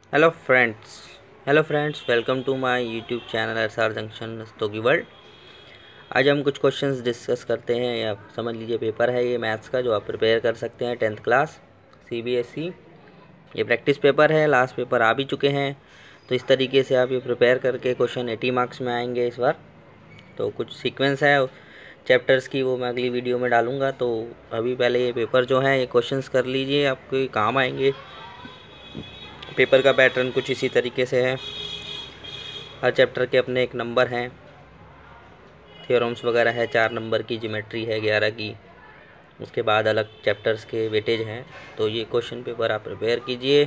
Hello friends welcome to my YouTube channel SR junction दोस्तों की world. आज हम कुछ क्वेश्चंस डिस्कस करते हैं, या समझ लीजिए पेपर है ये मैथ्स का, जो आप प्रिपेयर कर सकते हैं 10th क्लास CBSE। ये प्रैक्टिस पेपर है, लास्ट पेपर आ भी चुके हैं, तो इस तरीके से आप ये प्रिपेयर करके क्वेश्चन 80 मार्क्स में आएंगे इस बार। तो कुछ सीक्वेंस है चैप्टर्स की, वो मैं अगली वीडियो में डालूँगा। तो अभी पहले ये पेपर जो है ये क्वेश्चंस कर लीजिए, आपके काम आएंगे। पेपर का पैटर्न कुछ इसी तरीके से है, हर चैप्टर के अपने एक नंबर हैं, थ्योरम्स वगैरह है, 4 नंबर की ज्योमेट्री है 11 की, उसके बाद अलग चैप्टर्स के वेटेज हैं। तो ये क्वेश्चन पेपर आप प्रिपेयर कीजिए,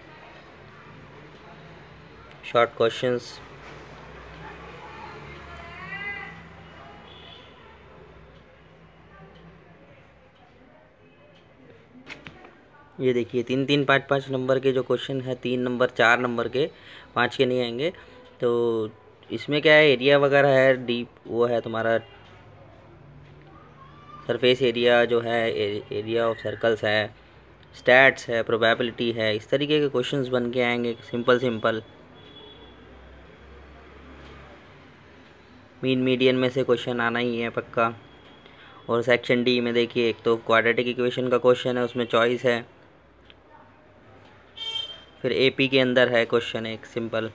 शॉर्ट क्वेश्चंस। ये देखिए 3-3, 5-5 नंबर के जो क्वेश्चन है, 3 नंबर 4 नंबर के, 5 के नहीं आएंगे। तो इसमें क्या है, एरिया वगैरह है, डीप वो है तुम्हारा सरफेस एरिया जो है, एरिया ऑफ सर्कल्स है, स्टैट्स है, प्रोबेबिलिटी है, इस तरीके के क्वेश्चंस बन के आएंगे, सिंपल। मीन मीडियन में से क्वेश्चन आना ही है पक्का। और सेक्शन डी में देखिए, एक तो क्वाड्रेटिक इक्वेशन का क्वेश्चन है, उसमें चॉइस है। फिर एपी के अंदर है क्वेश्चन एक सिंपल।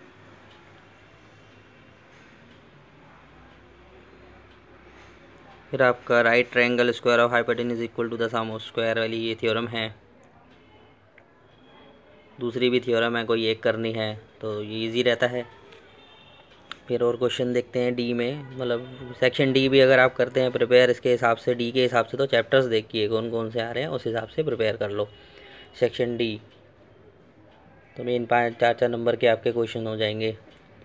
फिर आपका right triangle square of hypotenuse equal to the sum of square वाली ये थ्योरम है। दूसरी भी थ्योरम है, कोई एक करनी है तो ये इजी रहता है। फिर और क्वेश्चन देखते हैं डी में, मतलब सेक्शन डी भी अगर आप करते हैं प्रिपेयर इसके हिसाब से, डी के हिसाब से, तो चैप्टर्स देखिए कौन कौन से आ रहे हैं, उस हिसाब से प्रिपेयर कर लो सेक्शन डी। तो मेन 5-4 नंबर के आपके क्वेश्चन हो जाएंगे।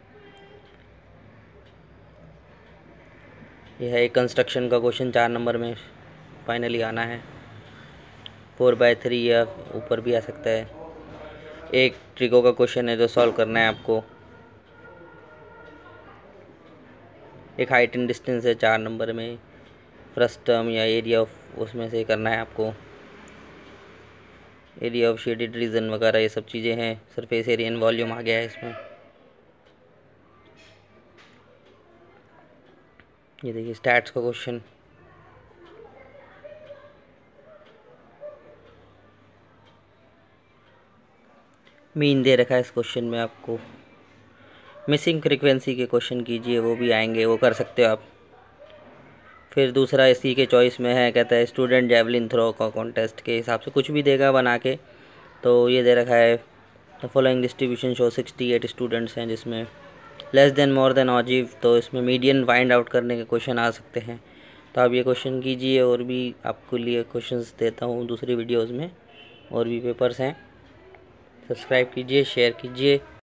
यह है एक कंस्ट्रक्शन का क्वेश्चन, 4 नंबर में फाइनली आना है। 4/3 या ऊपर भी आ सकता है। एक ट्रिको का क्वेश्चन है जो सॉल्व करना है आपको। एक हाइट एंड डिस्टेंस है 4 नंबर में, फर्स्ट टर्म या एरिया ऑफ उसमें से करना है आपको। एरिया ऑफ शेडेड रीजन वगैरह ये सब चीज़ें हैं। सरफेस एरिया एंड वॉल्यूम आ गया है इसमें। ये देखिए स्टैट्स का क्वेश्चन। मीन दे रखा है इस क्वेश्चन में आपको। मिसिंग फ्रीक्वेंसी के क्वेश्चन कीजिए, वो भी आएंगे, वो कर सकते हो आप। फिर दूसरा इसी के चॉइस में है, कहता है स्टूडेंट जेवलिन थ्रो का कॉन्टेस्ट के हिसाब से कुछ भी देगा बना के। तो ये दे रखा है the following distribution show 68 students हैं, जिसमें less than more than ogive, तो इसमें मीडियन फाइंड आउट करने के क्वेश्चन आ सकते हैं। तो आप ये क्वेश्चन कीजिए, और भी आपको लिए क्वेश्चंस देता हूँ दूसरी वीडियोज़ में, और भी पेपर्स हैं। सब्सक्राइब कीजिए, शेयर कीजिए।